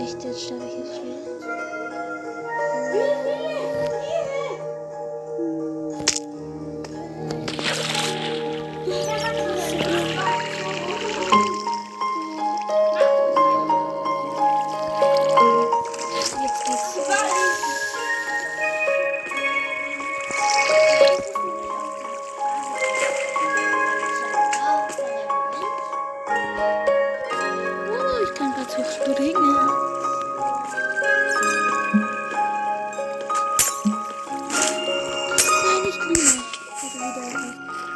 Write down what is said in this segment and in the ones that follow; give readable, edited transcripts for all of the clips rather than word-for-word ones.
echt, jetzt sterbe ich jetzt schnell. Jetzt geht's. Oh, ich kann gerade so springen. Nein, nicht Luna. Also wieder.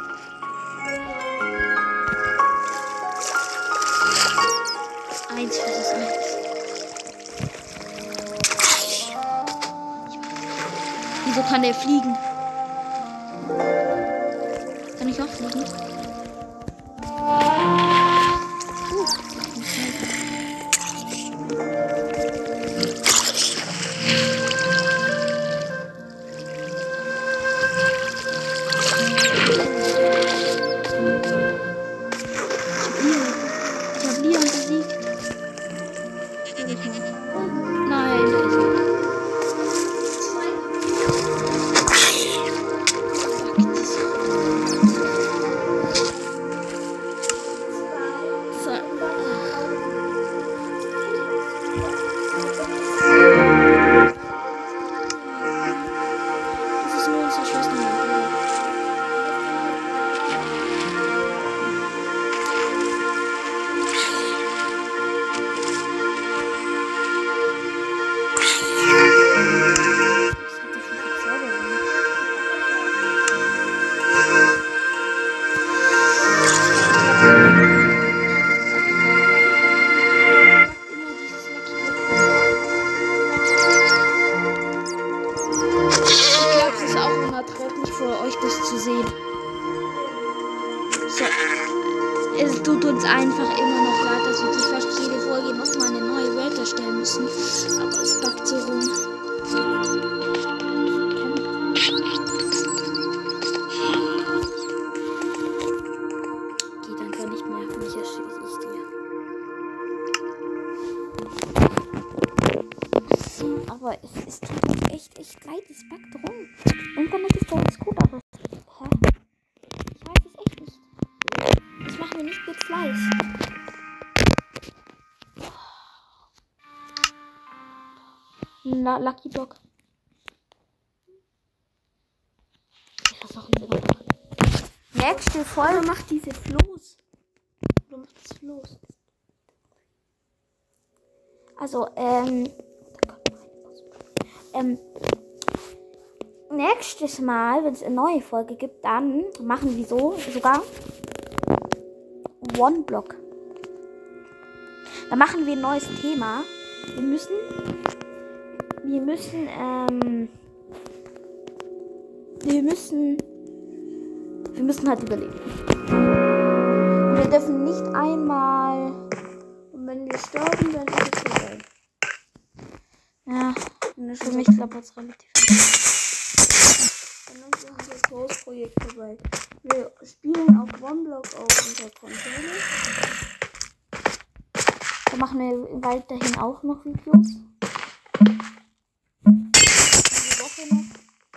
Eins versus eins. Wieso kann der fliegen? Kann ich auch fliegen? Ich hab Leon besiegt. Nein, da ist er. Das ist nur unsere Schwester. Für euch das zu sehen. So. Es tut uns einfach immer noch leid, dass wir die fast jede Folge nochmal eine neue Welt erstellen müssen. Aber es backt so rum. Geht einfach nicht mehr. Mich erschieße ich dir. Aber es ist echt leid. Es backt rum. Internet ist ja jetzt gut, aber hä? Ich weiß es echt nicht. Das machen wir nicht mit Fleiß. Na, Lucky Block. Ich versuche es immer noch. Nächste Folge macht diese Floß. Du machst das Floß. Also, nächstes Mal, wenn es eine neue Folge gibt, dann machen wir sogar One-Block. Dann machen wir ein neues Thema. Wir müssen halt überleben. Und wir dürfen nicht einmal, und wenn wir sterben, dann ist es vorbei. Ja, für mich klappt es relativ. Dann haben wir Großprojekte, weil wir spielen auf One-Block auf unserer Konsole. Da machen wir weiterhin auch noch Videos. Die Woche noch.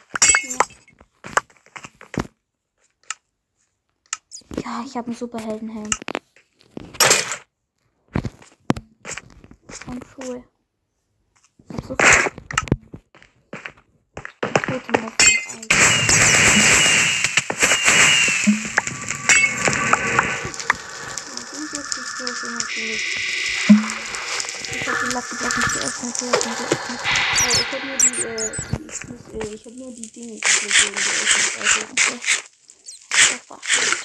Ja, ich habe einen Superheldenhelm. Und Schuhe. Ich hab so viel. Toten noch viel Eis. Ich hab den Lucky Block nicht geöffnet. Ich hab nur die Dinge geöffnet. Also, okay. Das war schlecht.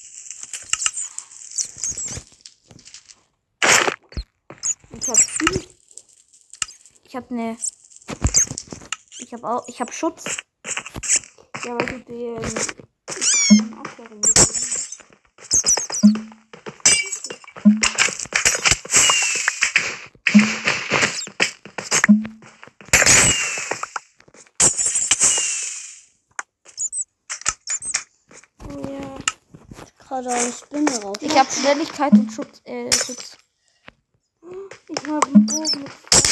Ich hab Schutz. Ja, weil du den Aufklärung gegeben hast. Oh ja. Gerade eine Spinne raus. Ich hab Schnelligkeit und Schutz. Ich habe einen Bogen mit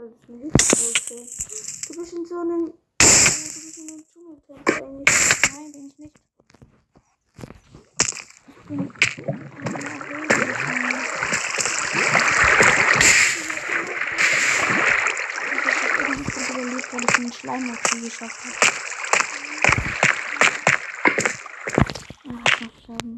Weil das eine Hitzgröße. Du bist in so einem Dschungeltempel eigentlich. Nein, bin ich nicht. Ich bin überlebt, weil ich einen Schleim dazu geschafft habe. Noch sterben.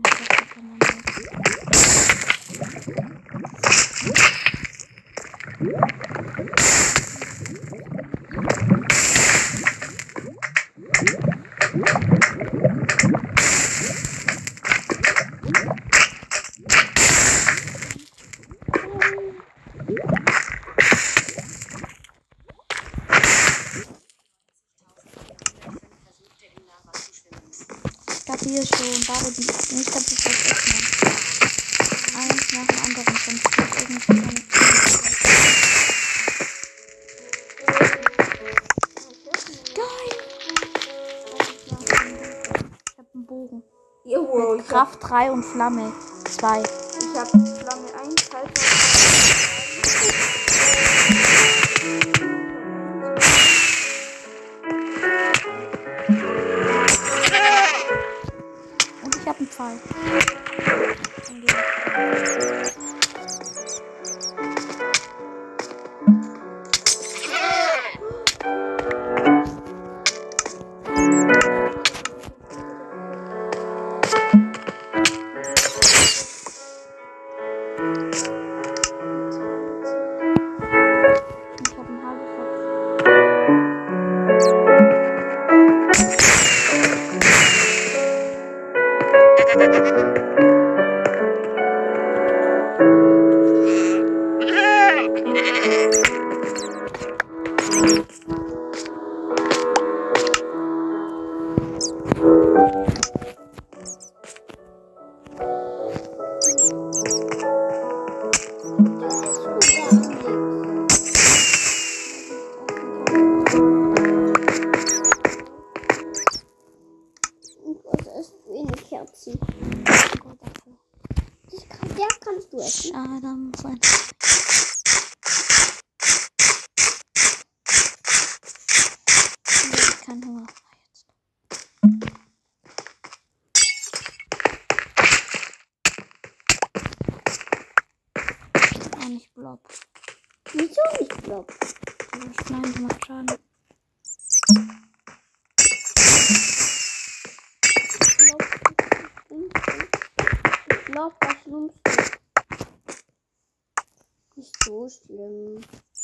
Ich glaube hier schon Bade, die nicht ganz so weit öffnen. Eins nach dem anderen, sonst wird irgendwie dann. Geil! Ich hab einen Bogen. Jawohl, Mit Kraft 3 und Flamme 2. ich hab Flamme 1, Halter. Und ich hab einen Pfeil. Der kannst du essen. Schade, da muss ein. Ich hab keinen Hunger. Auch nicht Blob. Wieso nicht Blob? Nein, das macht Schaden. Blob, was nimmst du? Nicht so schlimm.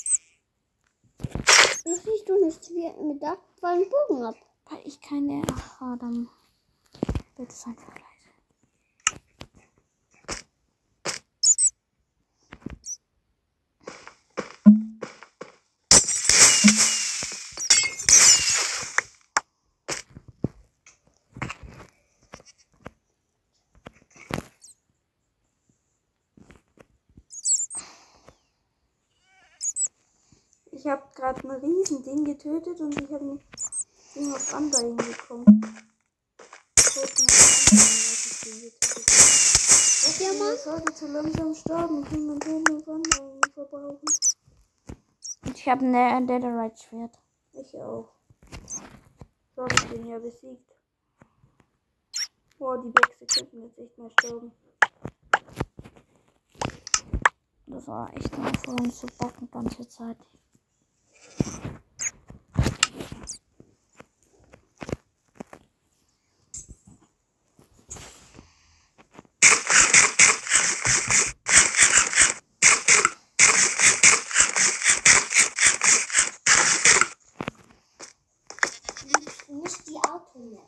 Das siehst du nicht wie mit der einen Bogen ab. Weil ich keine. Ach, dann wird es einfach leise. Ich habe gerade ein Riesending getötet und ich habe ein Ding auf Amber hingekommen. Ich sollte zu langsam sterben. Ich kann mein Leben auf Amber verbrauchen. Ich habe ein Netherite-Schwert. Ich auch. So habe ich den ja besiegt. Boah, die Wechsel könnten jetzt echt mal sterben. Das war echt nur für uns zu backen die ganze Zeit. Nicht die Auto mehr.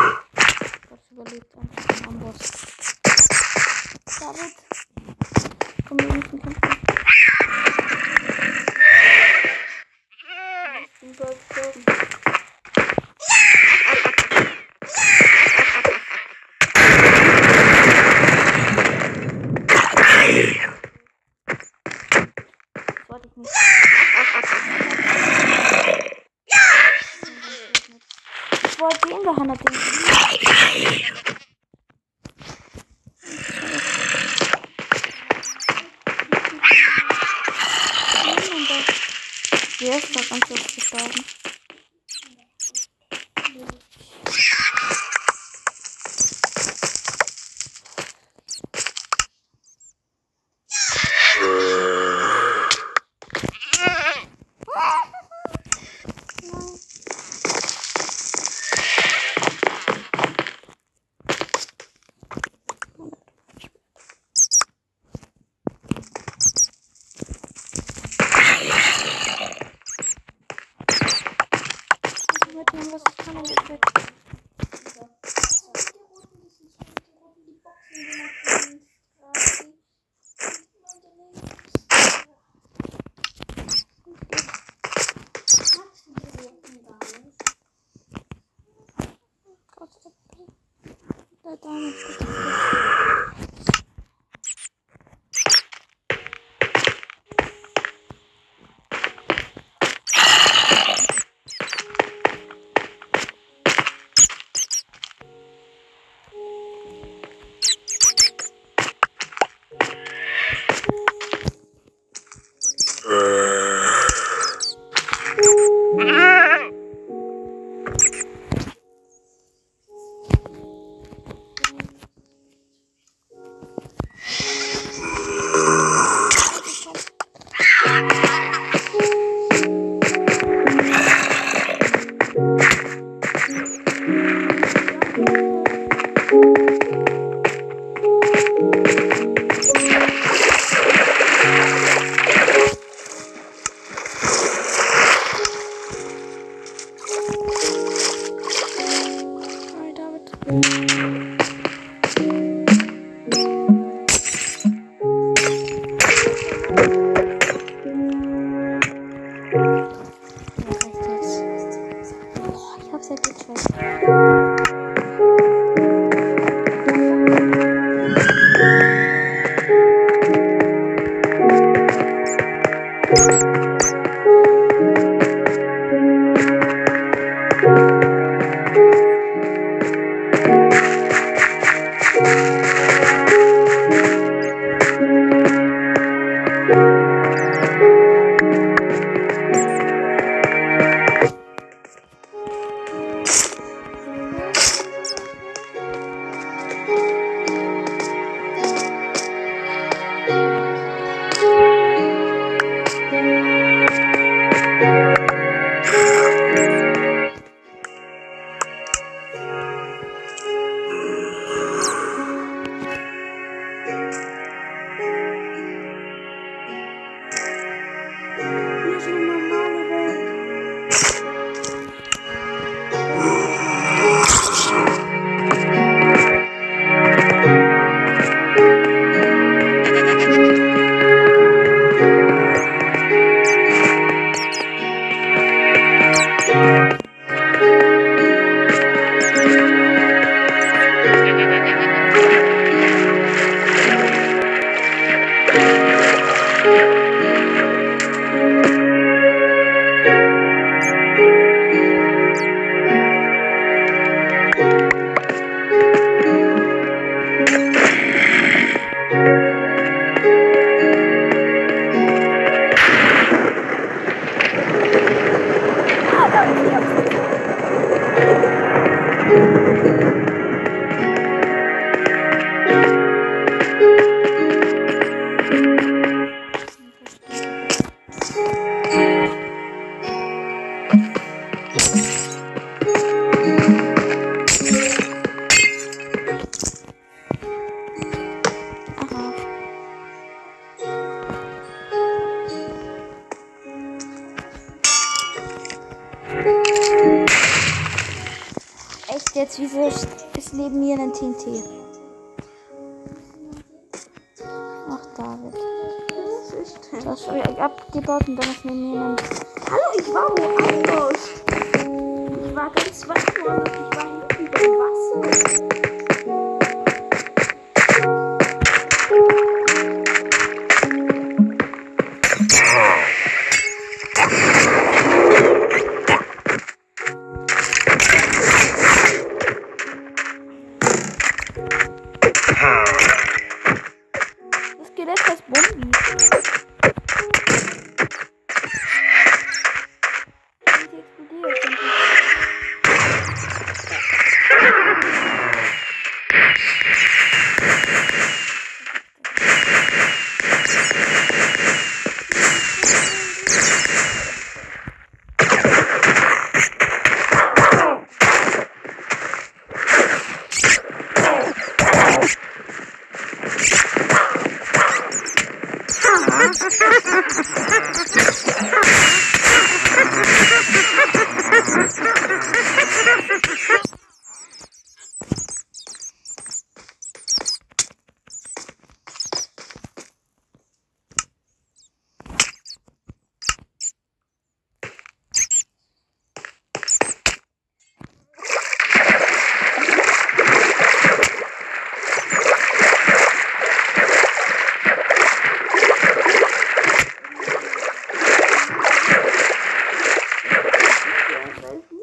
Das überlebt einfach den Amboss. David. ganz kurz gestorben. Was ich kann nicht weg. Jetzt, wieso ist neben mir ein TNT? Ach, David. Was ist denn? Du hast schon abgebaut und dann ist neben mir ein... Hallo, ich war woanders. Ich war ganz weit woanders. Ich war hinten beim Wasser.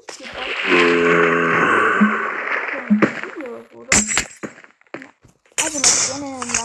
hier bei Video, oder? Also Leute, gerne